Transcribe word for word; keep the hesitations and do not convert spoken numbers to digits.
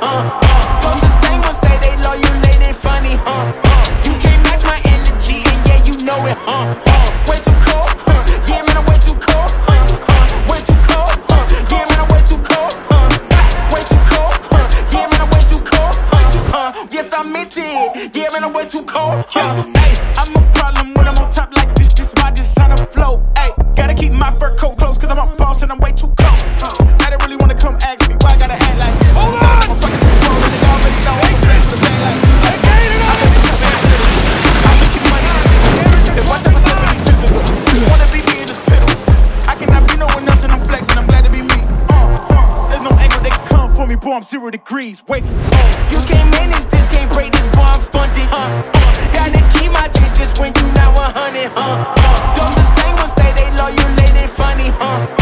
huh? huh. Those the same ones say they loyal, late and funny, huh? huh. You can't match my energy, and yeah, you know it, huh? huh. Way too cold, huh? Yeah, man, I'm way too cold, huh? huh. Way too cold, huh? Yeah, man, I'm way too cold, huh? Way too cold, huh? Yeah, man, I'm way too cold, huh? huh. Yes, I meant it. Yeah, man, I'm way too cold, huh? Hey, I'm a problem when I'm on top like this. This why this on the flow. Hey, gotta keep my fur coat close, cause I'm a boss and I'm way too cold. I don't really wanna come ask me why I gotta act like this. Hold on! I'm fucking too slow, and they already know I'm flex with a bang like this. Like, I'm in top ass shit. I'm making money in this business. Then watch how I step in this pivotal. You wanna be me in this pivotal. I cannot be no one else and I'm flexing, I'm glad to be me. Uh, uh, there's no angle they can come for me, boy, I'm zero degrees. Wait, uh, you can't manage this, can't break this, boy, I'm funded. Uh, uh, gotta keep my distance when you not one hundred, huh? Uh, those the same ones say they loyal, late and funny, huh?